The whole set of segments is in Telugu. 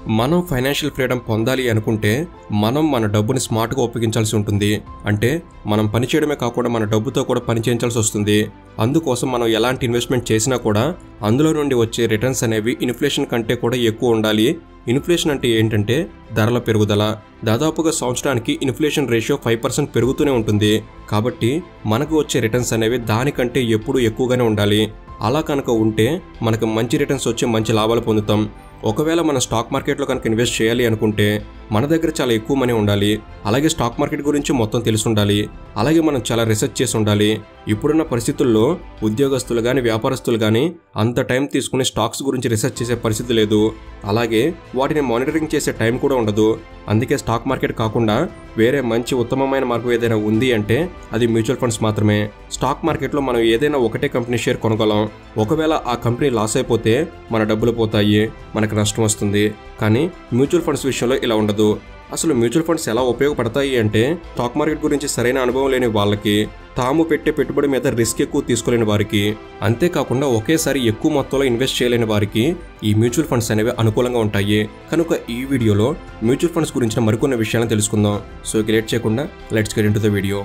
మనం ఫైనాన్షియల్ ఫ్రీడమ్ పొందాలి అనుకుంటే మనం మన డబ్బుని స్మార్ట్గా ఉపయోగించాల్సి ఉంటుంది. అంటే మనం పని చేయడమే కాకుండా మన డబ్బుతో కూడా పని చేయించాల్సి వస్తుంది. అందుకోసం మనం ఎలాంటి ఇన్వెస్ట్మెంట్ చేసినా కూడా అందులో నుండి వచ్చే రిటర్న్స్ అనేవి ఇన్ఫ్లేషన్ కంటే కూడా ఎక్కువ ఉండాలి. ఇన్ఫ్లేషన్ అంటే ఏంటంటే ధరల పెరుగుదల. దాదాపుగా సంవత్సరానికి ఇన్ఫ్లేషన్ రేషియో 5% పెరుగుతూనే ఉంటుంది. కాబట్టి మనకు వచ్చే రిటర్న్స్ అనేవి దానికంటే ఎప్పుడూ ఎక్కువగానే ఉండాలి. అలా కనుక ఉంటే మనకు మంచి రిటర్న్స్ వచ్చి మంచి లాభాలు పొందుతాం. ఒకవేళ మనం స్టాక్ మార్కెట్లో కనుక ఇన్వెస్ట్ చేయాలి అనుకుంటే మన దగ్గర చాలా ఎక్కువ మనీ ఉండాలి. అలాగే స్టాక్ మార్కెట్ గురించి మొత్తం తెలిసి ఉండాలి. అలాగే మనం చాలా రీసెర్చ్ చేసి ఉండాలి. ఇప్పుడున్న పరిస్థితుల్లో ఉద్యోగస్తులు కానీ వ్యాపారస్తులు కానీ అంత టైం తీసుకుని స్టాక్స్ గురించి రీసెర్చ్ చేసే పరిస్థితి లేదు. అలాగే వాటిని మానిటరింగ్ చేసే టైం కూడా ఉండదు. అందుకే స్టాక్ మార్కెట్ కాకుండా వేరే మంచి ఉత్తమమైన మార్గం ఏదైనా ఉంది అంటే అది మ్యూచువల్ ఫండ్స్ మాత్రమే. స్టాక్ మార్కెట్లో మనం ఏదైనా ఒకటే కంపెనీ షేర్ కొనగలం. ఒకవేళ ఆ కంపెనీ లాస్ అయిపోతే మన డబ్బులు పోతాయి, మనకు నష్టం వస్తుంది. కానీ మ్యూచువల్ ఫండ్స్ విషయంలో ఇలా ఉండదు. అసలు మ్యూచువల్ ఫండ్స్ ఎలా ఉపయోగపడతాయి అంటే స్టాక్ మార్కెట్ గురించి సరైన అనుభవం లేని వాళ్ళకి, తాము పెట్టే పెట్టుబడి మీద రిస్క్ ఎక్కువ తీసుకోలేని వారికి, అంతేకాకుండా ఒకేసారి ఎక్కువ మొత్తంలో ఇన్వెస్ట్ చేయలేని వారికి ఈ మ్యూచువల్ ఫండ్స్ అనేవి అనుకూలంగా ఉంటాయి. కనుక ఈ వీడియోలో మ్యూచువల్ ఫండ్స్ గురించిన మరికొన్ని విషయాలను తెలుసుకుందాం. సో ఇక లేట్ చేయకుండా let's get into the video.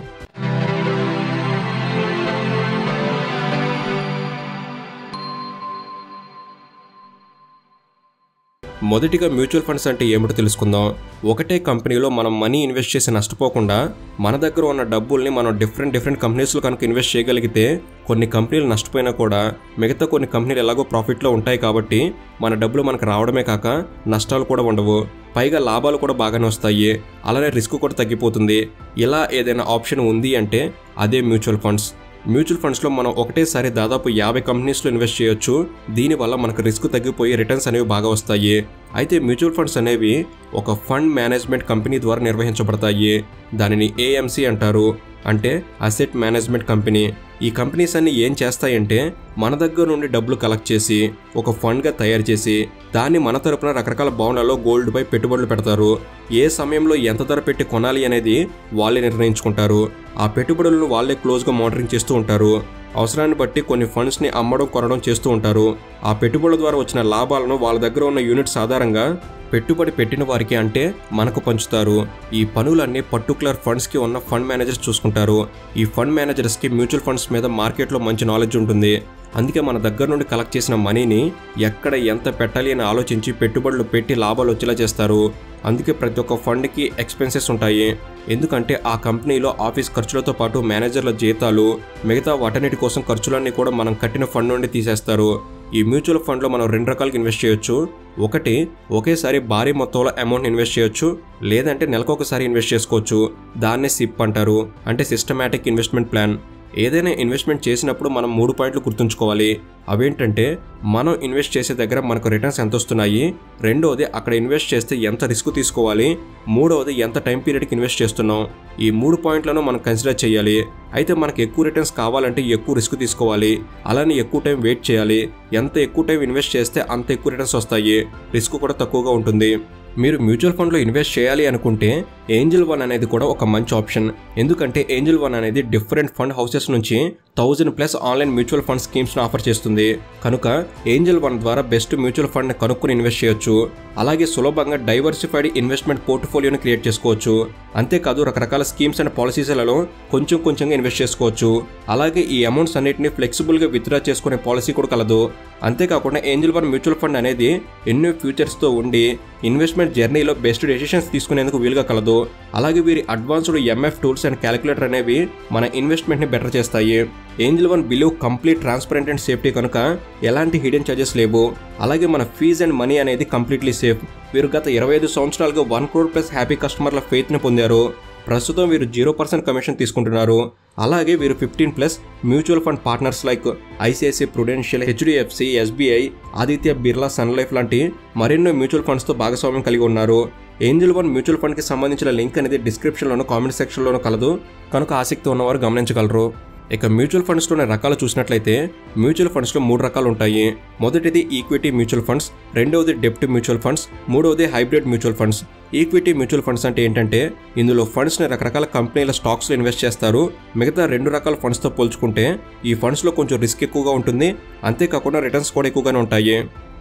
మొదటిగా మ్యూచువల్ ఫండ్స్ అంటే ఏమిటో తెలుసుకుందాం. ఒకటే కంపెనీలో మనం మనీ ఇన్వెస్ట్ చేసి నష్టపోకుండా మన దగ్గర ఉన్న డబ్బుల్ని మనం డిఫరెంట్ కంపెనీస్లో కనుక ఇన్వెస్ట్ చేయగలిగితే కొన్ని కంపెనీలు నష్టపోయినా కూడా మిగతా కొన్ని కంపెనీలు ఎలాగో ప్రాఫిట్లో ఉంటాయి. కాబట్టి మన డబ్బులు మనకు రావడమే కాక నష్టాలు కూడా ఉండవు. పైగా లాభాలు కూడా బాగానే వస్తాయి. అలానే రిస్క్ కూడా తగ్గిపోతుంది. ఇలా ఏదైనా ఆప్షన్ ఉంది అంటే అదే మ్యూచువల్ ఫండ్స్. మ్యూచువల్ ఫండ్స్లో మనం ఒకటేసారి దాదాపు 50 కంపెనీస్లో ఇన్వెస్ట్ చేయొచ్చు. దీనివల్ల మనకు రిస్క్ తగ్గిపోయి రిటర్న్స్ అనేవి బాగా వస్తాయి. అయితే మ్యూచువల్ ఫండ్స్ అనేవి ఒక ఫండ్ మేనేజ్మెంట్ కంపెనీ ద్వారా నిర్వహించబడతాయి. దానిని AMC అంటారు, అంటే అసెట్ మేనేజ్మెంట్ కంపెనీ. ఈ కంపెనీస్ అన్ని ఏం చేస్తాయంటే మన దగ్గర నుండి డబ్బులు కలెక్ట్ చేసి ఒక ఫండ్గా తయారు చేసి దాన్ని మన తరపున రకరకాల బాండ్లలో గోల్డ్పై పెట్టుబడులు పెడతారు. ఏ సమయంలో ఎంత ధర పెట్టి కొనాలి అనేది వాళ్ళే నిర్ణయించుకుంటారు. ఆ పెట్టుబడులను వాళ్ళే క్లోజ్గా మానిటరింగ్ చేస్తూ ఉంటారు. అవసరాన్ని బట్టి కొన్ని ఫండ్స్ని అమ్మడం కొనడం చేస్తూ ఉంటారు. ఆ పెట్టుబడుల ద్వారా వచ్చిన లాభాలను వాళ్ళ దగ్గర ఉన్న యూనిట్స్ ఆధారంగా పెట్టుబడి పెట్టిన వారికి అంటే మనకు పంచుతారు. ఈ పనులన్నీ పర్టికులర్ ఫండ్స్కి ఉన్న ఫండ్ మేనేజర్స్ చూసుకుంటారు. ఈ ఫండ్ మేనేజర్స్కి మ్యూచువల్ ఫండ్స్ మీద మార్కెట్లో మంచి నాలెడ్జ్ ఉంటుంది. అందుకే మన దగ్గర నుండి కలెక్ట్ చేసిన మనీని ఎక్కడ ఎంత పెట్టాలి అని ఆలోచించి పెట్టుబడులు పెట్టి లాభాలు వచ్చేలా చేస్తారు. అందుకే ప్రతి ఒక్క ఫండ్కి ఎక్స్పెన్సెస్ ఉంటాయి. ఎందుకంటే ఆ కంపెనీలో ఆఫీస్ ఖర్చులతో పాటు మేనేజర్ల జీతాలు, మిగతా వాటన్నిటి కోసం ఖర్చులన్నీ కూడా మనం కట్టిన ఫండ్ నుండి తీసేస్తారు. ఈ మ్యూచువల్ ఫండ్లో మనం 2 రకాలుగా ఇన్వెస్ట్ చేయొచ్చు. ఒకటి, ఒకేసారి భారీ మొత్తంలో అమౌంట్ ఇన్వెస్ట్ చేయొచ్చు. లేదంటే నెలకొకసారి ఇన్వెస్ట్ చేసుకోవచ్చు. దాన్నే SIP అంటారు, అంటే సిస్టమాటిక్ ఇన్వెస్ట్మెంట్ ప్లాన్. ఏదైనా ఇన్వెస్ట్మెంట్ చేసినప్పుడు మనం 3 పాయింట్లు గుర్తుంచుకోవాలి. అవేంటంటే మనం ఇన్వెస్ట్ చేసే దగ్గర మనకు రిటర్న్స్ ఎంత వస్తున్నాయి, రెండవది అక్కడ ఇన్వెస్ట్ చేస్తే ఎంత రిస్క్ తీసుకోవాలి, మూడవది ఎంత టైం పీరియడ్కి ఇన్వెస్ట్ చేస్తున్నాం. ఈ 3 పాయింట్లను మనం కన్సిడర్ చేయాలి. అయితే మనకు ఎక్కువ రిటర్న్స్ కావాలంటే ఎక్కువ రిస్క్ తీసుకోవాలి. అలానే ఎక్కువ టైం వెయిట్ చేయాలి. ఎంత ఎక్కువ టైం ఇన్వెస్ట్ చేస్తే అంత ఎక్కువ రిటర్న్స్ వస్తాయి. రిస్క్ కూడా తక్కువగా ఉంటుంది. మీరు మ్యూచువల్ ఫండ్లో ఇన్వెస్ట్ చేయాలి అనుకుంటే ఏంజల్ వన్ అనేది కూడా ఒక మంచి ఆప్షన్. ఎందుకంటే ఏంజల్ వన్ అనేది డిఫరెంట్ ఫండ్ హౌసెస్ నుంచి 1000+ ఆన్లైన్ మ్యూచువల్ ఫండ్ స్కీమ్స్ను ఆఫర్ చేస్తుంది. కనుక ఏంజల్ వన్ ద్వారా బెస్ట్ మ్యూచువల్ ఫండ్ని కనుక్కొని ఇన్వెస్ట్ చేయొచ్చు. అలాగే సులభంగా డైవర్సిఫైడ్ ఇన్వెస్ట్మెంట్ పోర్ట్ఫోలియోని క్రియేట్ చేసుకోవచ్చు. అంతేకాదు రకరకాల స్కీమ్స్ అండ్ పాలసీస్లలో కొంచెంగా ఇన్వెస్ట్ చేసుకోవచ్చు. అలాగే ఈ అమౌంట్స్ అన్నిటిని ఫ్లెక్సిబుల్గా విత్డ్రా చేసుకునే పాలసీ కూడా కలదు. అంతేకాకుండా ఏంజల్ వన్ మ్యూచువల్ ఫండ్ అనేది ఎన్నో ఫ్యూచర్స్తో ఉండి ఇన్వెస్ట్మెంట్ జర్నీలో బెస్ట్ డెసిషన్స్ తీసుకునేందుకు వీలుగా కలదు. అలాగే వీరి advanced MF tools and calculator అనేవి మన ఇన్వెస్ట్మెంట్ని బెటర్ చేస్తాయి. Angel One believe complete transparent and safety కనుక ఎలాంటి హిడెన్ చార్జెస్ లేవు. అలాగే మన ఫీజ్ అండ్ మనీ అనేది కంప్లీట్లీ సేఫ్. వీరు గత 25 సంవత్సరాలుగా 1 crore+ హ్యాపీ కస్టమర్ల ఫెయిత్ని పొందారు. ప్రస్తుతం వీరు 0% కమిషన్ తీసుకుంటున్నారు. అలాగే వీరు 15+ mutual fund partners like ICICI Prudential, HDFC, SBI, Aditya Birla sun life లాంటి మరెన్నో మ్యూచువల్ ఫండ్స్తో భాగస్వామ్యం కలిగి ఉన్నారు. ఏంజల్ వన్ మ్యూచువల్ ఫండ్కి సంబంధించిన లింక్ అనేది డిస్క్రిప్షన్లోనూ కామెంట్ సెక్షన్లోనూ కలదు. కనుక ఆసక్తి ఉన్నవారు గమనించగలరు. ఇక మ్యూచువల్ ఫండ్స్లోని రకాలు చూసినట్లయితే మ్యూచువల్ ఫండ్స్లో 3 రకాలు ఉంటాయి. మొదటిది ఈక్విటీ మ్యూచువల్ ఫండ్స్, రెండవది డెప్ట్ మ్యూచువల్ ఫండ్స్, మూడవది hybrid mutual funds. Equity mutual funds అంటే ఏంటంటే ఇందులో ఫండ్స్ని రకరకాల కంపెనీల స్టాక్స్లో ఇన్వెస్ట్ చేస్తారు. మిగతా 2 రకాల ఫండ్స్తో పోల్చుకుంటే ఈ ఫండ్స్లో కొంచెం రిస్క్ ఎక్కువగా ఉంటుంది. అంతేకాకుండా రిటర్న్స్ కూడా ఎక్కువగానే ఉంటాయి.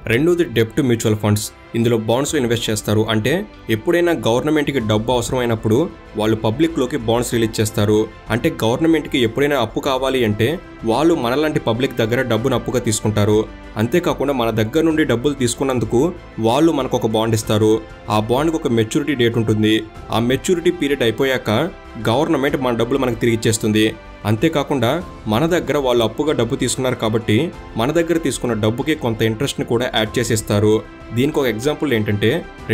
రెండోది డెప్ట్ మ్యూచువల్ ఫండ్స్. ఇందులో బాండ్స్లో ఇన్వెస్ట్ చేస్తారు. అంటే ఎప్పుడైనా గవర్నమెంట్కి డబ్బు అవసరమైనప్పుడు వాళ్ళు పబ్లిక్లోకి బాండ్స్ రిలీజ్ చేస్తారు. అంటే గవర్నమెంట్కి ఎప్పుడైనా అప్పు కావాలి అంటే వాళ్ళు మనలాంటి పబ్లిక్ దగ్గర డబ్బును అప్పుగా తీసుకుంటారు. అంతేకాకుండా మన దగ్గర నుండి డబ్బులు తీసుకున్నందుకు వాళ్ళు మనకు ఒక బాండ్ ఇస్తారు. ఆ బాండ్కి ఒక మెచ్యూరిటీ డేట్ ఉంటుంది. ఆ మెచ్యూరిటీ పీరియడ్ అయిపోయాక గవర్నమెంట్ మన డబ్బులు మనకు తిరిగి ఇచ్చేస్తుంది. అంతేకాకుండా మన దగ్గర వాళ్ళు అప్పుగా డబ్బు తీసుకున్నారు కాబట్టి మన దగ్గర తీసుకున్న డబ్బుకి కొంత ఇంట్రెస్ట్ని కూడా యాడ్ చేసి ఇస్తారు. దీనికి ఒక ఎగ్జాంపుల్ ఏంటంటే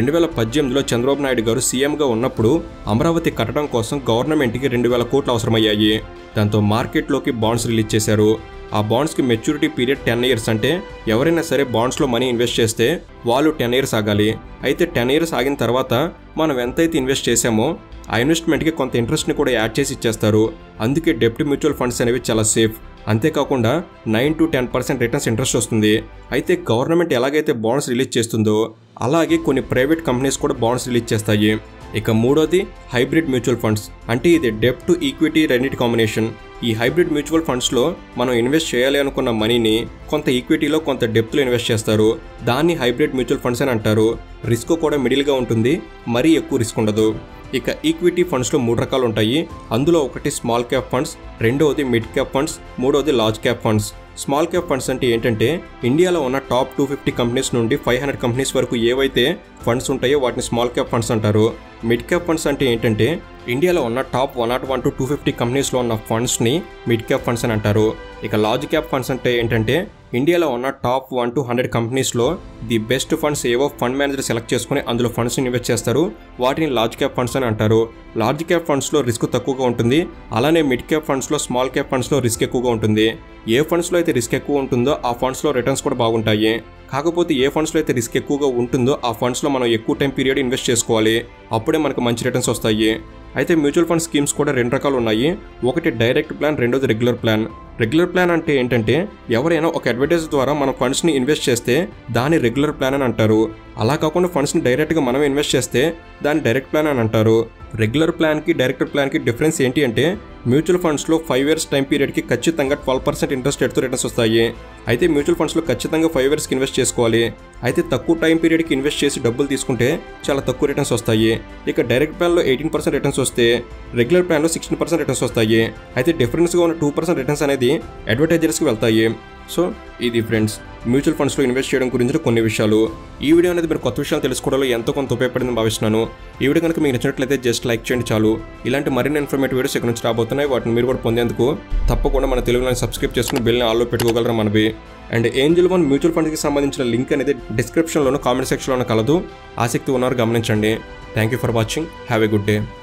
2018లో చంద్రబాబు నాయుడు గారు సీఎంగా ఉన్నప్పుడు అమరావతి కట్టడం కోసం గవర్నమెంట్కి 2000 కోట్లు అవసరమయ్యాయి. దాంతో మార్కెట్లోకి బాండ్స్ రిలీజ్ చేశారు. ఆ బాండ్స్కి మెచ్యూరిటీ పీరియడ్ 10 ఇయర్స్. అంటే ఎవరైనా సరే బాండ్స్లో మనీ ఇన్వెస్ట్ చేస్తే వాళ్ళు 10 ఇయర్స్ ఆగాలి. అయితే 10 ఇయర్స్ ఆగిన తర్వాత మనం ఎంతైతే ఇన్వెస్ట్ చేసామో ఆ ఇన్వెస్ట్మెంట్కి కొంత ఇంట్రెస్ట్ని కూడా యాడ్ చేసి ఇచ్చేస్తారు. అందుకే డెప్ట్ మ్యూచువల్ ఫండ్స్ అనేవి చాలా సేఫ్. అంతేకాకుండా 9 to 10% రిటర్న్స్ ఇంట్రెస్ట్ వస్తుంది. అయితే గవర్నమెంట్ ఎలాగైతే బాండ్స్ రిలీజ్ చేస్తుందో అలాగే కొన్ని ప్రైవేట్ కంపెనీస్ కూడా బాండ్స్ రిలీజ్ చేస్తాయి. ఇక మూడోది హైబ్రిడ్ మ్యూచువల్ ఫండ్స్. అంటే ఇది డెప్ట్ ఈక్విటీ రెండింటి కాంబినేషన్. ఈ హైబ్రిడ్ మ్యూచువల్ ఫండ్స్లో మనం ఇన్వెస్ట్ చేయాలి అనుకున్న మనీని కొంత ఈక్విటీలో కొంత డెప్త్లో ఇన్వెస్ట్ చేస్తారు. దాన్ని హైబ్రిడ్ మ్యూచువల్ ఫండ్స్ అని అంటారు. రిస్క్ కూడా మిడిల్గా ఉంటుంది, మరీ ఎక్కువ రిస్క్ ఉండదు. ఇక ఈక్విటీ ఫండ్స్లో 3 రకాలు ఉంటాయి. అందులో ఒకటి స్మాల్ క్యాప్ ఫండ్స్, రెండవది మిడ్ క్యాప్ ఫండ్స్, మూడవది large cap funds. Small cap funds అంటే ఏంటంటే ఇండియాలో ఉన్న టాప్ 250 కంపెనీస్ నుండి 500 కంపెనీస్ వరకు ఏవైతే ఫండ్స్ ఉంటాయో వాటిని స్మాల్ క్యాప్ ఫండ్స్ అంటారు. మిడ్ క్యాప్ ఫండ్స్ అంటే ఏంటంటే ఇండియాలో ఉన్న టాప్ 101 to 250 కంపెనీస్లో ఉన్న ఫండ్స్ని మిడ్ క్యాప్ ఫండ్స్ అని అంటారు. ఇక లార్జ్ క్యాప్ ఫండ్స్ అంటే ఏంటంటే ఇండియాలో ఉన్న టాప్ 1 to 100 కంపెనీస్లో ది బెస్ట్ ఫండ్స్ ఏవో ఫండ్ మేనేజర్ సెలెక్ట్ చేసుకుని అందులో ఫండ్స్ని ఇన్వెస్ట్ చేస్తారు. వాటిని లార్జ్ క్యాప్ ఫండ్స్ అని అంటారు. లార్జ్ క్యాప్ ఫండ్స్లో రిస్క్ తక్కువగా ఉంటుంది. అలానే మిడ్ క్యాప్ ఫండ్స్లో స్మాల్ క్యాప్ ఫండ్స్లో రిస్క్ ఎక్కువగా ఉంటుంది. ఏ ఫండ్స్లో అయితే రిస్క్ ఎక్కువ ఉంటుందో ఆ ఫండ్స్లో రిటర్న్స్ కూడా బాగుంటాయి. కాకపోతే ఏ ఫండ్స్లో అయితే రిస్క్ ఎక్కువగా ఉంటుందో ఆ ఫండ్స్లో మనం ఎక్కువ టైం పీరియడ్ ఇన్వెస్ట్ చేసుకోవాలి. అప్పుడే మనకు మంచి రిటర్న్స్ వస్తాయి. అయితే మ్యూచువల్ ఫండ్ స్కీమ్స్ కూడా 2 రకాలు ఉన్నాయి. ఒకటి డైరెక్ట్ ప్లాన్, రెండోది రెగ్యులర్ ప్లాన్. రెగ్యులర్ ప్లాన్ అంటే ఏంటంటే ఎవరైనా ఒక అడ్వర్టైజ్ ద్వారా మన ఫండ్స్ని ఇన్వెస్ట్ చేస్తే దాన్ని రెగ్యులర్ ప్లాన్ అని అంటారు. అలా కాకుండా ఫండ్స్ని డైరెక్ట్గా మనం ఇన్వెస్ట్ చేస్తే దాన్ని డైరెక్ట్ ప్లాన్ అని అంటారు. రెగ్యులర్ ప్లాన్కి డైరెక్ట్ ప్లాన్కి డిఫరెన్స్ ఏంటి అంటే మ్యూచువల్ ఫండ్స్లో 5 ఇయర్స్ టైం పీరియడ్కి ఖచ్చితంగా 12% ఇంట్రెస్ట్ రేట్తో రిటర్న్స్ వస్తాయి. అయితే మ్యూచువల్ ఫండ్స్లో ఖచ్చితంగా 5 ఇయర్స్కి ఇన్వెస్ట్ చేసుకోవాలి. అయితే తక్కువ టైం పీరియడ్కి ఇన్వెస్ట్ చేసి డబ్బులు తీసుకుంటే చాలా తక్కువ రిటర్న్స్ వస్తాయి. ఇక డైరెక్ట్ ప్లాన్లో 18% రిటర్న్స్ వస్తే రెగ్యులర్ ప్లాన్లో 16% రిటర్న్స్ వస్తాయి. అయితే డిఫరెన్స్గా ఉన్న 2% రిటర్న్స్ అనేది అడ్వర్టైజర్స్కి వెళ్తాయి. సో ఇది ఫ్రెండ్స్ మ్యూచువల్ ఫండ్స్లో ఇన్వెస్ట్ చేయడం గురించి కొన్ని విషయాలు. ఈ వీడియో అనేది మీరు కొత్త విషయాలు తెలుసుకోవడంలో ఎంతో కొంత ఉపయోగపడిందని భావిస్తున్నాను. ఈ వీడియో కనుక మీకు నచ్చినట్లయితే జస్ట్ లైక్ చేయండి చాలు. ఇలాంటి మరిన్ని ఇన్ఫర్మేటివ్ వీడియోస్ ఇక్కడ నుంచి రాబోతున్నాయి. వాటిని మీరు కూడా పొందేందుకు తప్పకుండా మన తెలుగులో సబ్స్క్రైబ్ చేసుకుని బెల్ని ఆల్లో పెట్టుకోగలరు మనవి. అండ్ ఏంజల్ వన్ మ్యూచువల్ ఫండ్కి సంబంధించిన లింక్ అనేది డిస్క్రిప్షన్లోనూ కామెంట్ సెక్షన్లోనూ కలదు. ఆసక్తి ఉన్నవారు గమనించండి. Thank you for watching. Have a good day.